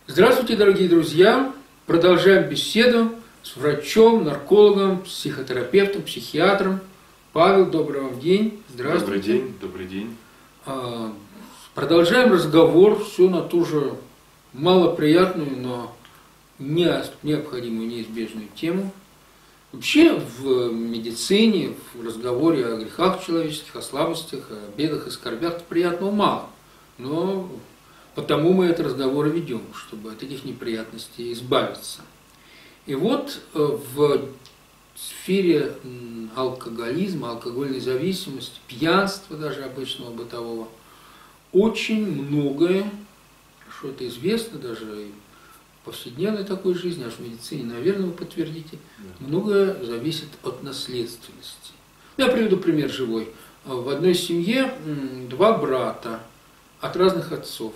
Здравствуйте, дорогие друзья! Продолжаем беседу с врачом, наркологом, психотерапевтом, психиатром. Павел, добрый вам день. Здравствуйте. Добрый день. Продолжаем разговор, все на ту же малоприятную, но необходимую, неизбежную тему. Вообще в медицине, в разговоре о грехах человеческих, о слабостях, о бедах и скорбях приятного мало. Но потому мы этот разговор и ведем, чтобы от этих неприятностей избавиться. И вот в сфере алкоголизма, алкогольной зависимости, пьянства даже обычного бытового, очень многое, что это известно даже и в повседневной такой жизни, аж в медицине, наверное, вы подтвердите, многое зависит от наследственности. Я приведу пример живой. В одной семье два брата от разных отцов.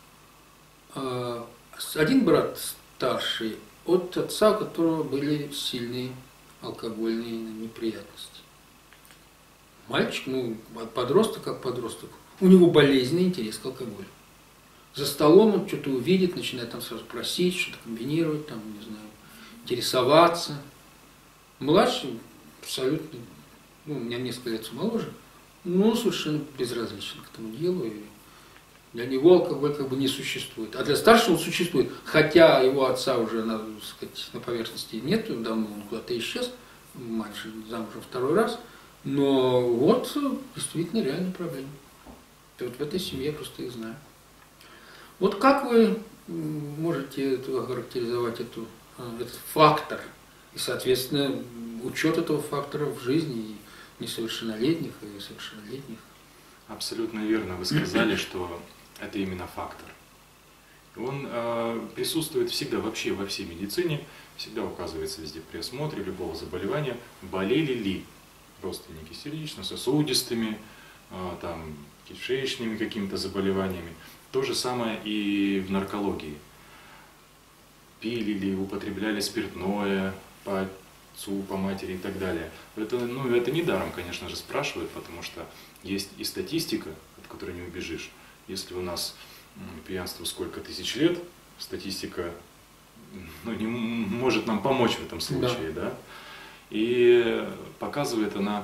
Один брат старший от отца, у которого были сильные алкогольные неприятности. Мальчик, подросток как подросток, у него болезненный интерес к алкоголю. За столом он что-то увидит, начинает там сразу просить, что-то комбинировать, там, не знаю, интересоваться. Младший абсолютно, у меня несколько лет моложе, но совершенно безразличен к этому делу. И для него алкоголь как бы не существует. А для старшего он существует. Хотя его отца уже на поверхности нет, давно он куда-то исчез, мать же замужем второй раз. Но вот действительно реальная проблема. И вот в этой семье я просто их знаю. Вот как вы можете охарактеризовать этот фактор и, соответственно, учет этого фактора в жизни и несовершеннолетних, и совершеннолетних? Абсолютно верно вы сказали, что это именно фактор. Он присутствует всегда, вообще во всей медицине, всегда указывается везде при осмотре любого заболевания, болели ли родственники сердечно-сосудистыми, там, кишечными какими-то заболеваниями. То же самое и в наркологии. Пили ли, употребляли спиртное по отцу, по матери и так далее. Это недаром, конечно же, спрашивают, потому что есть и статистика, от которой не убежишь. Если у нас пьянство сколько тысяч лет, статистика не может нам помочь в этом случае, да? И показывает она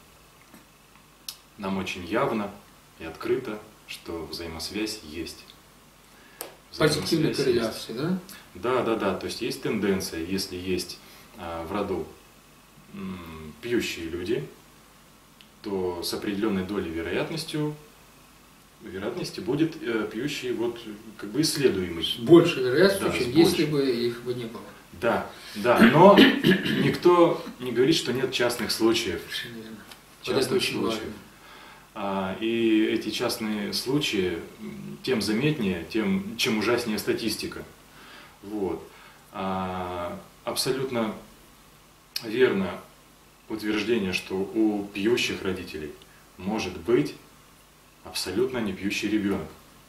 нам очень явно и открыто, что взаимосвязь есть. Позитивная корреляция, да? Да. То есть есть тенденция, если есть в роду пьющие люди, то с определенной долей вероятности будет пьющий как бы исследуемый. С большей вероятностью, чем если бы их бы не было. Да, но никто не говорит, что нет частных случаев. Частных случаев. И эти частные случаи тем заметнее, чем ужаснее статистика. Абсолютно верно утверждение, что у пьющих родителей может быть абсолютно не пьющий ребенок.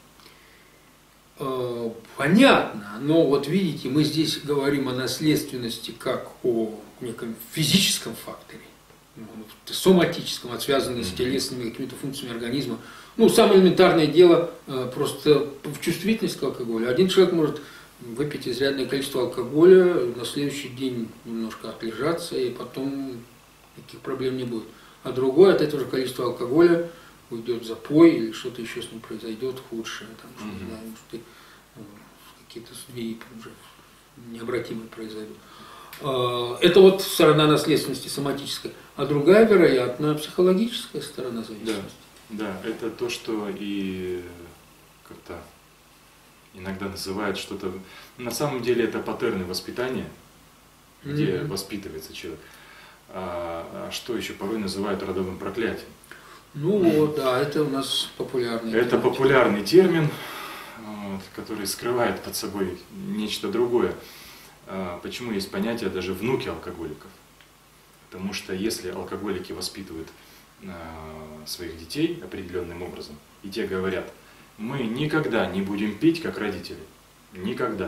Понятно, но вот видите, мы здесь говорим о наследственности как о неком физическом факторе, соматическом, связанном с телесными какими-то функциями организма. Самое элементарное дело просто в чувствительность к алкоголю. Один человек может выпить изрядное количество алкоголя, на следующий день немножко отлежаться, и потом никаких проблем не будет. А другой от этого же количества алкоголя уйдет в запой, или что-то еще с ним произойдет худшее, какие-то сдвиги уже необратимые произойдут. Это вот сторона наследственности соматическая. А другая, вероятно, психологическая сторона зависимости. Да, это то, что и как-то иногда называют что-то. На самом деле это паттерны воспитания, где воспитывается человек. А что еще порой называют родовым проклятием. Это у нас популярный термин. Это популярный термин, который скрывает под собой нечто другое. Почему есть понятие даже внуки алкоголиков? Потому что если алкоголики воспитывают своих детей определенным образом, и те говорят, мы никогда не будем пить, как родители. Никогда.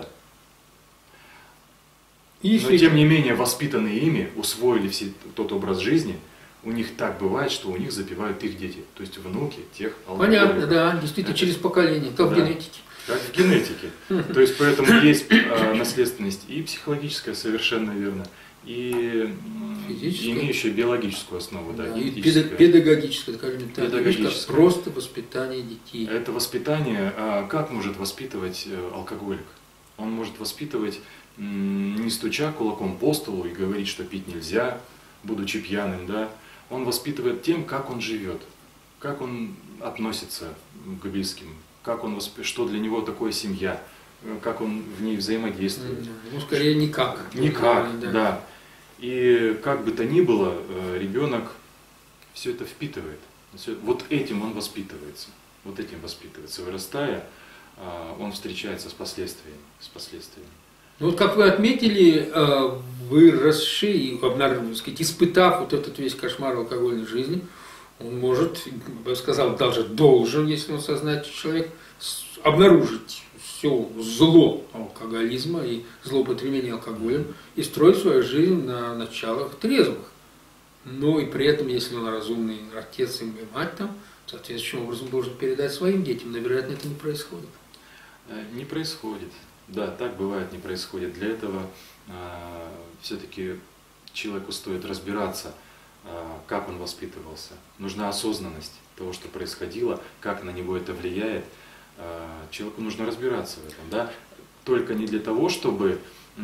Но тем не менее, воспитанные ими, усвоили тот образ жизни, у них так бывает, что у них запивают их дети, то есть внуки тех алкоголиков. Понятно, да, действительно, через поколение, как в генетике. как в генетике. То есть поэтому есть наследственность и психологическая, совершенно верно, и имеющая биологическую основу, да, и педагогическая, скажем так, педагогическая. Просто воспитание детей. Это воспитание, как может воспитывать алкоголик? Он может воспитывать, не стуча кулаком по столу и говорить, что пить нельзя, будучи пьяным, да. Он воспитывает тем, как он живет, как он относится к близким, как он что для него такое семья, как он в ней взаимодействует. Ну, скорее никак. Никак, да. И как бы то ни было, ребенок все это впитывает. Вот этим он воспитывается. Вот этим воспитывается. Вырастая, он встречается с последствиями. Ну, вот как вы отметили, выросший, испытав вот этот весь кошмар алкогольной жизни, он может, я бы сказал, даже должен, если он сознательный человек, обнаружить все зло алкоголизма и злоупотребления алкоголем и строить свою жизнь на началах трезвых. Но и при этом, если он разумный отец и мать, там, соответствующим образом должен передать своим детям, но, вероятно, это не происходит. Не происходит. Да, так бывает, не происходит. Для этого все-таки человеку стоит разбираться, как он воспитывался. Нужна осознанность того, что происходило, как на него это влияет. Человеку нужно разбираться в этом, да? Только не для того, чтобы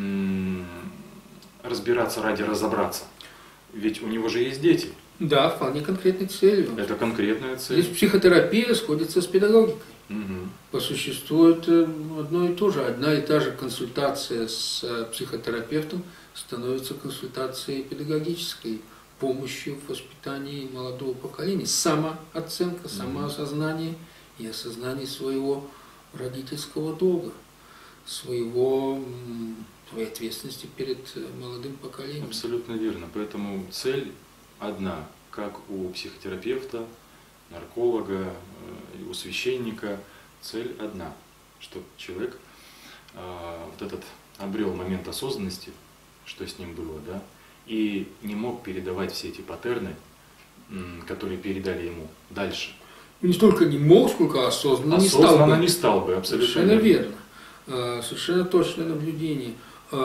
разбираться ради разобраться. Ведь у него же есть дети. Да, вполне конкретной целью. Это конкретная цель. Здесь психотерапия сходится с педагогикой. Угу. По существу это одно и то же. Одна и та же консультация с психотерапевтом становится консультацией педагогической, помощью в воспитании молодого поколения. Самооценка, самоосознание и осознание своего родительского долга, своей ответственности перед молодым поколением. Абсолютно верно. Поэтому цель одна, как у психотерапевта, нарколога, у священника, цель одна, чтобы человек вот этот обрел момент осознанности, что с ним было, да, и не мог передавать все эти паттерны, которые передали ему дальше. Не столько не мог, сколько осознанно не стал бы. Осознанно не стал бы, абсолютно совершенно верно. Совершенно точное наблюдение.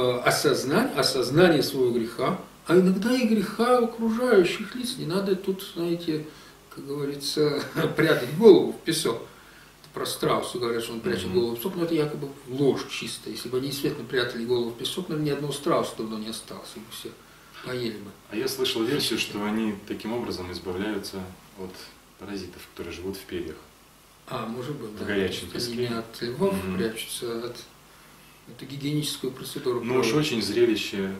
Осознание своего греха, а иногда и греха окружающих лиц. Не надо тут, знаете, как говорится, прятать голову в песок. Это про страуса говорят, что он прячет голову в песок, но это якобы ложь чистая. Если бы они действительно прятали голову в песок, наверное, ни одного страуса давно не осталось, их все поели бы. А я слышал версию, что они таким образом избавляются от паразитов, которые живут в перьях. Может быть, в горячем песке. песке. Они не от львов прячутся, от эту гигиеническую процедуру. Ну уж очень зрелище.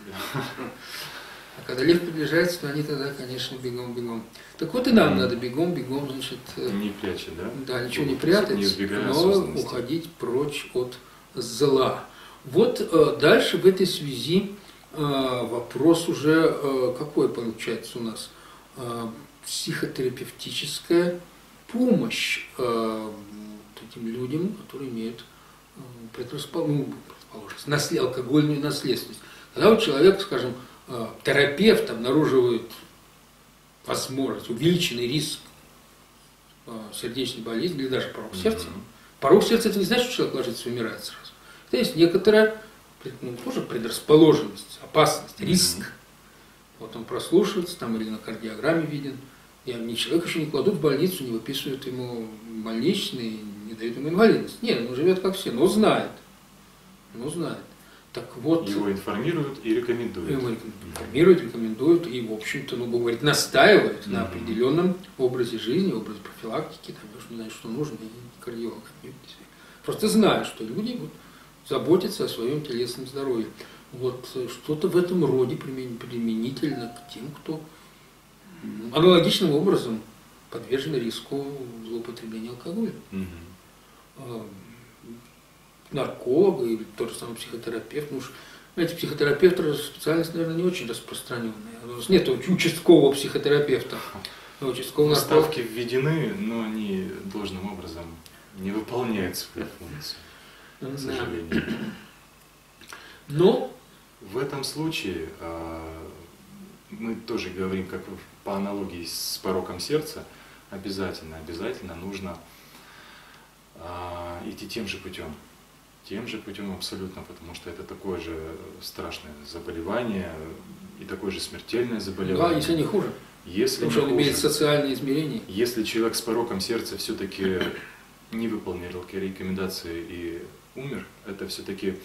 А когда лев приближается, то они тогда, конечно, бегом-бегом. Так вот и нам надо бегом-бегом, значит... Не пряча, да? Да, ничего не прятать, но уходить прочь от зла. Вот дальше в этой связи вопрос уже какой получается у нас? Психотерапевтическая помощь этим людям, которые имеют алкогольную наследственность. Когда вот человек, скажем, терапевт обнаруживает возможность, увеличенный риск сердечной болезни или даже порог сердца. Порог сердца – это не значит, что человек ложится и умирает сразу. Это есть некоторая тоже предрасположенность, опасность, риск. Вот он прослушивается там или на кардиограмме виден. И человека еще не кладут в больницу, не выписывают ему больничный, не дают ему инвалидность. Нет, он живет как все, но знает. Так вот, его информируют и рекомендуют. Его информируют, рекомендуют и, в общем-то, будем говорить, настаивают на определенном образе жизни, образе профилактики. Там, я уж не знаю, что нужно, и кардиолог. Просто знаю, что люди будут заботиться о своем телесном здоровье. Вот что-то в этом роде применительно к тем, кто аналогичным образом подвержен риску злоупотребления алкоголем. Нарколог или тот же самый психотерапевт. Ну уж, знаете, психотерапевт специальность, наверное, не очень распространенная. У нас нет участкового психотерапевта. Ставки введены, но они должным образом не выполняют свою функцию, к сожалению. Но в этом случае мы тоже говорим, как по аналогии с пороком сердца, обязательно нужно идти тем же путем. Тем же путем абсолютно, потому что это такое же страшное заболевание и такое же смертельное заболевание. Да, если не хуже. Если потому что он имеет социальные измерения. Если человек с пороком сердца все-таки не выполнил рекомендации и умер, это все-таки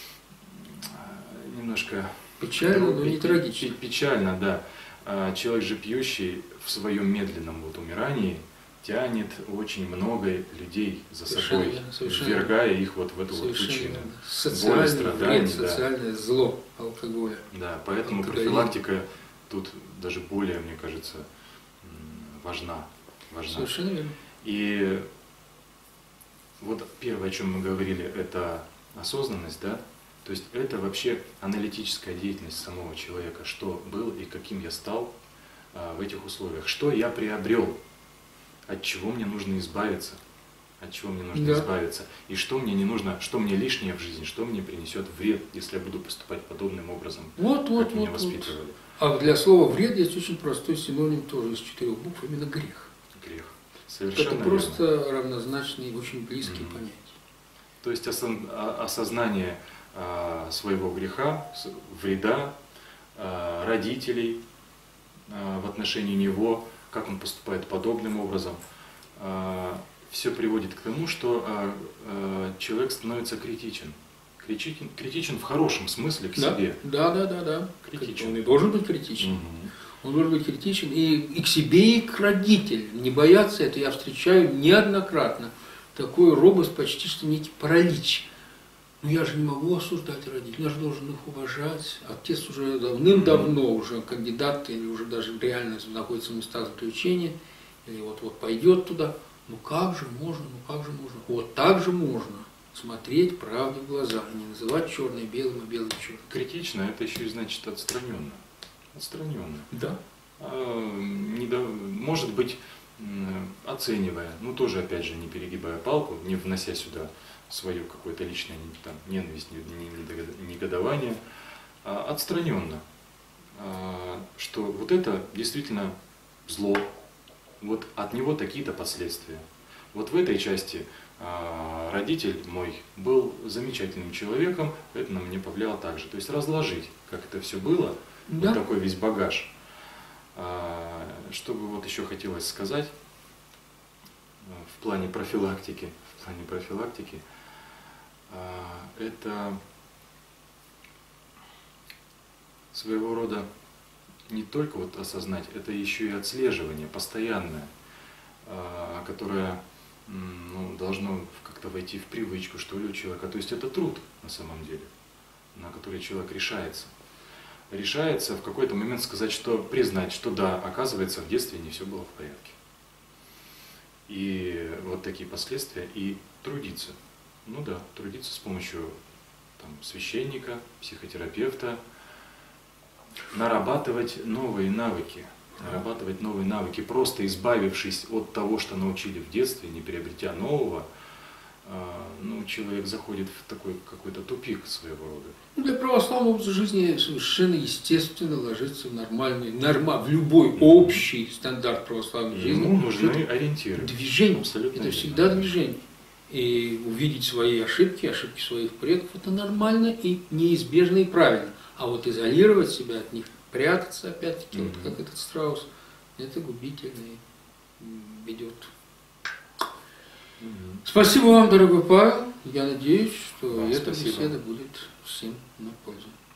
немножко печально, но не трагично. Печально, да. Человек же пьющий в своем медленном умирании тянет очень много людей за собой, ввергая их вот в эту вот пучину. Социальный вред, социальное зло алкоголя. Да, поэтому профилактика тут даже более, мне кажется, важна. Совершенно верно. И вот первое, о чем мы говорили, это осознанность, да? То есть это вообще аналитическая деятельность самого человека, что был и каким я стал в этих условиях, что я приобрел, от чего мне нужно избавиться, и что мне не нужно, что мне лишнее в жизни, что мне принесет вред, если я буду поступать подобным образом, как меня воспитывали. А для слова вред есть очень простой синоним тоже из 4 букв, именно грех. Грех. Совершенно это просто верно. Равнозначные, очень близкие понятия. То есть осознание своего греха, вреда, родителей в отношении него, как он поступает подобным образом, все приводит к тому, что человек становится критичен. Критичен в хорошем смысле к себе. Да. Критичен. Он и должен быть критичен. Он должен быть критичен и к себе, и к родителям. Не бояться это. Я встречаю неоднократно такую робость, почти что некий паралич. Ну я же не могу осуждать родителей, я же должен их уважать. Отец уже давным-давно уже кандидат или уже даже реально находится в местах заключения, или вот пойдет туда. Ну как же можно? Вот так же можно смотреть правде в глаза, не называть черное белым, а белым черным. Критично это еще и значит отстраненно. Отстраненно. Да. Может быть, оценивая, ну тоже опять же не перегибая палку, не внося сюда свое какое-то личное ненависть, негодование, отстраненно, что вот это действительно зло, вот от него такие-то последствия. Вот в этой части родитель мой был замечательным человеком, это на меня повлияло также. То есть разложить, как это все было, вот такой весь багаж. Что бы вот еще хотелось сказать в плане профилактики, это своего рода не только вот осознать, это еще и отслеживание постоянное, которое должно как-то войти в привычку, что ли, у человека. То есть это труд на самом деле, на который человек решается. Решается в какой-то момент признать, что да, оказывается, в детстве не все было в порядке. И вот такие последствия, и трудиться. Трудиться с помощью священника, психотерапевта, нарабатывать новые навыки, просто избавившись от того, что научили в детстве, не приобретя нового, человек заходит в такой какой-то тупик своего рода. Для православного образа жизни совершенно естественно ложиться в любой общий стандарт православной жизни. Ему нужны ориентиры. Движение. Абсолютно это всегда движение. И увидеть свои ошибки своих предков, это нормально и неизбежно и правильно. А вот изолировать себя от них, прятаться опять-таки, вот как этот страус, это губительно и ведет. Спасибо вам, дорогой Павел. Я надеюсь, что эта беседа будет всем на пользу.